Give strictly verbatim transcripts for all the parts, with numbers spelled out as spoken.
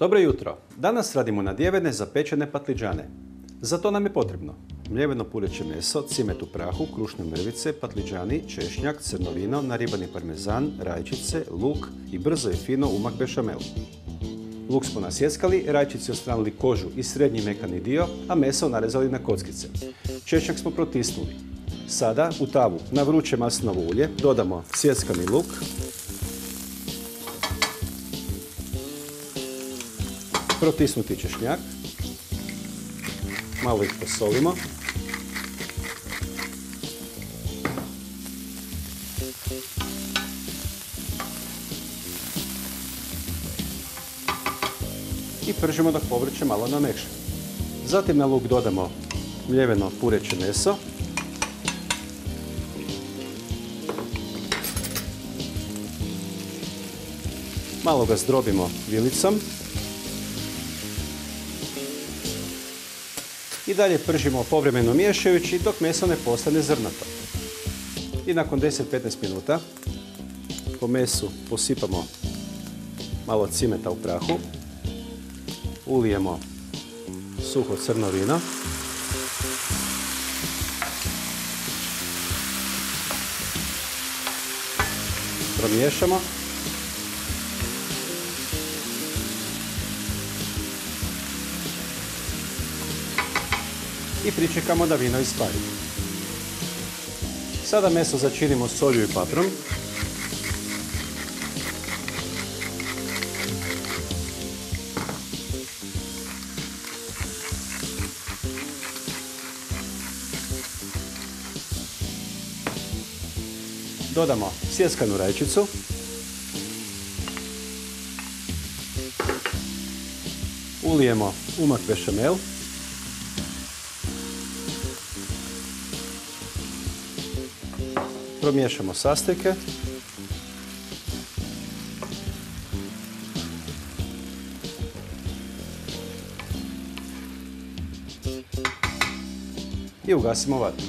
Dobro jutro! Danas radimo nadjevene zapečene patliđane. Za to nam je potrebno mljeveno pureće meso, cimet u prahu, krušne mrvice, patliđani, češnjak, crno vino, naribani parmezan, rajčice, luk i brzo i fino umak bešamel. Luk smo nasjeckali, rajčici odstranili kožu i srednji mekani dio, a meso narezali na kockice. Češnjak smo protisnuli. Sada u tavu na vruće maslinovo ulje dodamo sjeckani luk, protisnuti češnjak, malo ih posolimo. I pržimo dok povrće malo namekša. Zatim na luk dodamo mljeveno pureće meso. Malo ga zdrobimo vilicom. I dalje pržimo povremeno miješajući dok meso ne postane zrnato. I nakon deset do petnaest minuta po mesu posipamo malo cimeta u prahu. Ulijemo suho crno vino. Promiješamo. I pričekamo da vino ispari. Sada meso začinimo solju i paprom. Dodamo sjeckanu rajčicu. Ulijemo umak bešamel. Promiješamo sastojke. I ugasimo vatru.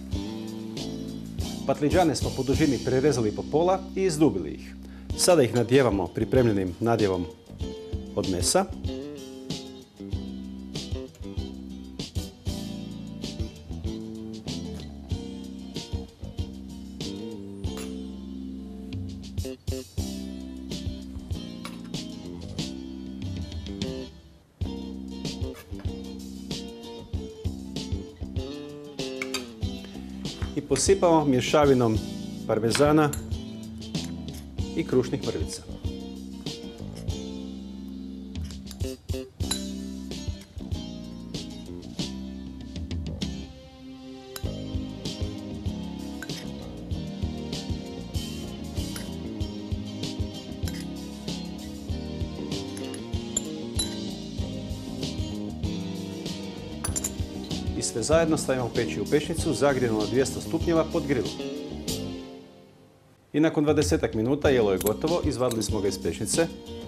Patliđane smo po dužini prerezali po pola i izdubili ih. Sada ih nadjevamo pripremljenim nadjevom od mesa. I posipamo mješavinom parmezana i krušnih mrvica. I sve zajedno stavimo peći u pećnicu zagrijanu na dvjesto stupnjeva pod grilom. I nakon dvadesetak minuta jelo je gotovo, izvadili smo ga iz pećnice.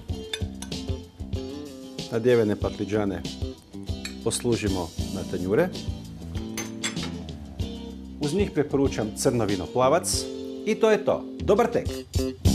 Nadjevene patliđane poslužimo na tanjure. Uz njih preporučam crno vino plavac i to je to. Dobar tek!